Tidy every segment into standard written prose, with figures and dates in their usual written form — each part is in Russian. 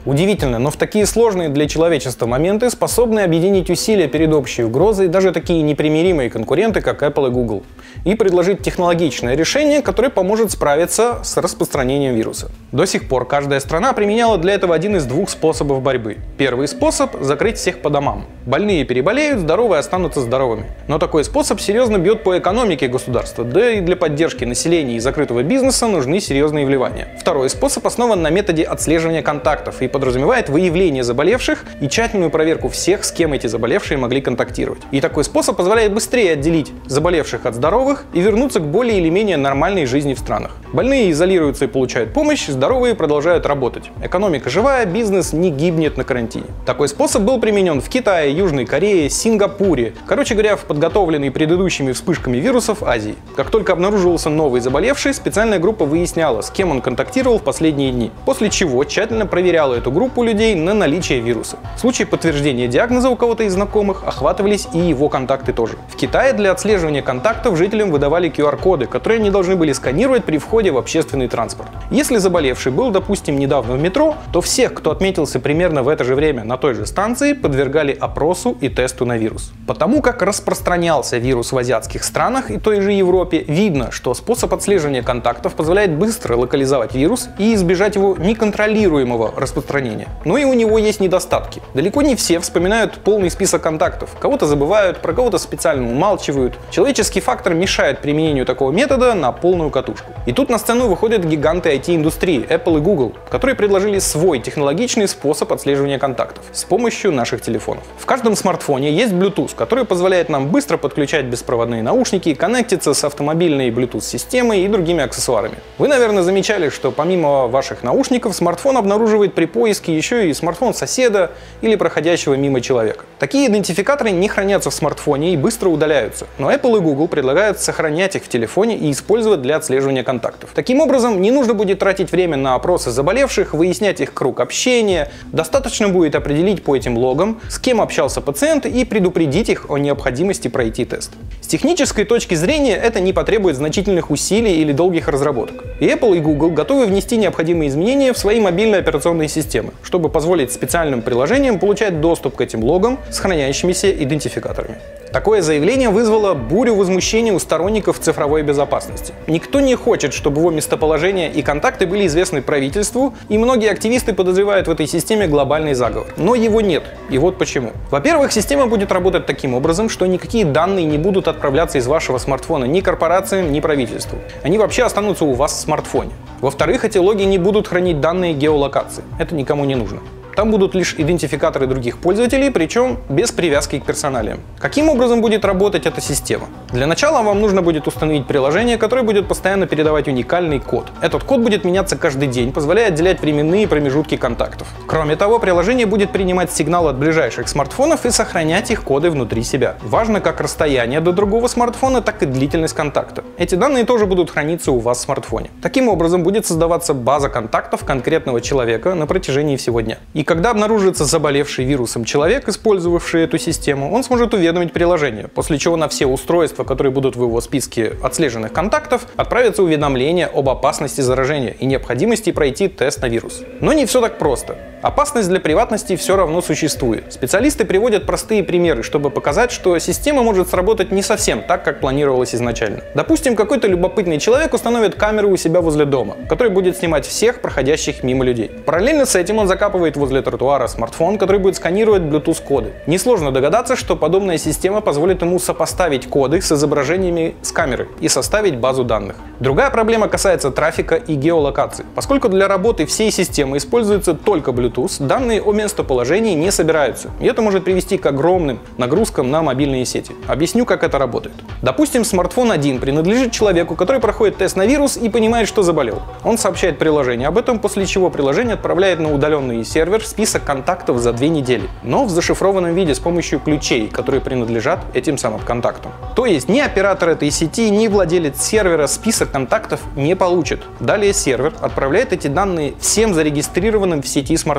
Удивительно, но в такие сложные для человечества моменты способны объединить усилия перед общей угрозой даже такие непримиримые конкуренты, как Apple и Google, и предложить технологичное решение, которое поможет справиться с распространением вируса. До сих пор каждая страна применяла для этого один из двух способов борьбы. Первый способ – закрыть всех по домам. Больные переболеют, здоровые останутся здоровыми. Но такой способ серьезно бьет по экономике государства, да и для поддержки населения и закрытого бизнеса нужны серьезные вливания. Второй способ основан на методе отслеживания контактов и подразумевает выявление заболевших и тщательную проверку всех, с кем эти заболевшие могли контактировать. И такой способ позволяет быстрее отделить заболевших от здоровых и вернуться к более или менее нормальной жизни в странах. Больные изолируются и получают помощь, здоровые продолжают работать. Экономика живая, бизнес не гибнет на карантине. Такой способ был применен в Китае, Южной Корее, Сингапуре. Короче говоря, в подготовленной предыдущими вспышками вирусов Азии. Как только обнаруживался новый заболевший, специальная группа выясняла, с кем он контактировал в последние дни. После чего тщательно проверяла эту группу людей на наличие вируса. В случае подтверждения диагноза у кого-то из знакомых охватывались и его контакты тоже. В Китае для отслеживания контактов жителям выдавали QR-коды, которые они должны были сканировать при входе в общественный транспорт. Если заболевший был, допустим, недавно в метро, то всех, кто отметился примерно в это же время на той же станции, подвергали опросу и тесту на вирус. Потому как распространялся вирус в азиатских странах и той же Европе, видно, что способ отслеживания контактов позволяет быстро локализовать вирус и избежать его неконтролируемого распространения. Но и у него есть недостатки. Далеко не все вспоминают полный список контактов. Кого-то забывают, про кого-то специально умалчивают. Человеческий фактор мешает применению такого метода на полную катушку. И тут на сцену выходят гиганты IT-индустрии Apple и Google, которые предложили свой технологичный способ отслеживания контактов с помощью наших телефонов. В каждом смартфоне есть Bluetooth, который позволяет нам быстро подключать беспроводные наушники, коннектиться с автомобильной Bluetooth-системой и другими аксессуарами. Вы, наверное, замечали, что помимо ваших наушников смартфон обнаруживает при поиске еще и смартфон соседа или проходящего мимо человека. Такие идентификаторы не хранятся в смартфоне и быстро удаляются, но Apple и Google предлагают сохранять их в телефоне и использовать для отслеживания контактов. Таким образом, не нужно будет тратить время на опросы заболевших, выяснять их круг общения, достаточно будет определить по этим логам, с кем общался пациент и предупредить их о необходимости пройти тест. С технической точки зрения это не потребует значительных усилий или долгих разработок. И Apple и Google готовы внести необходимые изменения в свои мобильные операционные системы, чтобы позволить специальным приложениям получать доступ к этим логам с хранящимися идентификаторами. Такое заявление вызвало бурю возмущения у сторонников цифровой безопасности. Никто не хочет, чтобы его местоположение и контакты были известны правительству, и многие активисты подозревают в этой системе глобальный заговор. Но его нет, и вот почему. Во-первых, система будет работать таким образом, что никакие данные не будут отправляться из вашего смартфона ни корпорациям, ни правительству. Они вообще останутся у вас в смартфоне. Во-вторых, эти логи не будут хранить данные геолокации. Это никому не нужно. Там будут лишь идентификаторы других пользователей, причем без привязки к персоналиям. Каким образом будет работать эта система? Для начала вам нужно будет установить приложение, которое будет постоянно передавать уникальный код. Этот код будет меняться каждый день, позволяя отделять временные промежутки контактов. Кроме того, приложение будет принимать сигнал от ближайших смартфонов и сохранять их коды внутри себя. Важно как расстояние до другого смартфона, так и длительность контакта. Эти данные тоже будут храниться у вас в смартфоне. Таким образом будет создаваться база контактов конкретного человека на протяжении всего дня. И когда обнаружится заболевший вирусом человек, использовавший эту систему, он сможет уведомить приложение, после чего на все устройства, которые будут в его списке отслеженных контактов, отправится уведомление об опасности заражения и необходимости пройти тест на вирус. Но не все так просто. Опасность для приватности все равно существует. Специалисты приводят простые примеры, чтобы показать, что система может сработать не совсем так, как планировалось изначально. Допустим, какой-то любопытный человек установит камеру у себя возле дома, которая будет снимать всех проходящих мимо людей. Параллельно с этим он закапывает возле тротуара смартфон, который будет сканировать Bluetooth-коды. Несложно догадаться, что подобная система позволит ему сопоставить коды с изображениями с камеры и составить базу данных. Другая проблема касается трафика и геолокации. Поскольку для работы всей системы используется только Bluetooth, данные о местоположении не собираются, и это может привести к огромным нагрузкам на мобильные сети. Объясню, как это работает. Допустим, смартфон 1 принадлежит человеку, который проходит тест на вирус и понимает, что заболел. Он сообщает приложению об этом, после чего приложение отправляет на удаленный сервер список контактов за 2 недели, но в зашифрованном виде с помощью ключей, которые принадлежат этим самым контактам. То есть ни оператор этой сети, ни владелец сервера список контактов не получит. Далее сервер отправляет эти данные всем зарегистрированным в сети смартфонам.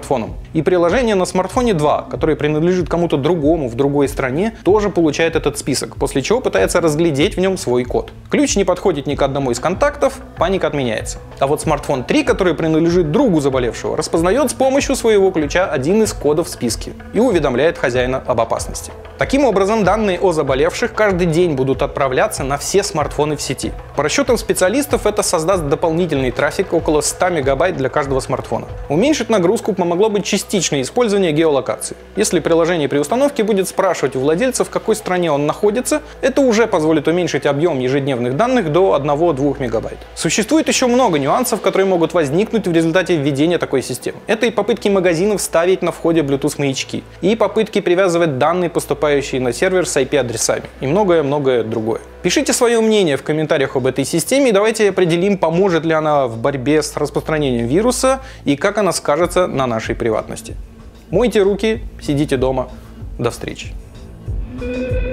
смартфоном. И приложение на смартфоне 2, которое принадлежит кому-то другому в другой стране, тоже получает этот список, после чего пытается разглядеть в нем свой код. Ключ не подходит ни к одному из контактов, паника отменяется. А вот смартфон 3, который принадлежит другу заболевшего, распознает с помощью своего ключа один из кодов в списке и уведомляет хозяина об опасности. Таким образом, данные о заболевших каждый день будут отправляться на все смартфоны в сети. По расчетам специалистов, это создаст дополнительный трафик около 100 мегабайт для каждого смартфона. Уменьшить нагрузку помогло бы частичное использование геолокации. Если приложение при установке будет спрашивать у владельца, в какой стране он находится, это уже позволит уменьшить объем ежедневных данных до 1-2 мегабайт. Существует еще много нюансов, которые могут возникнуть в результате введения такой системы. Это и попытки магазинов ставить на входе Bluetooth маячки, и попытки привязывать данные, поступающие на сервер, с IP-адресами, и многое-многое другое. Пишите свое мнение в комментариях об этой системе, и давайте определим, поможет ли она в борьбе с распространением вируса и как она скажется на нашей приватности. Мойте руки, сидите дома. До встречи.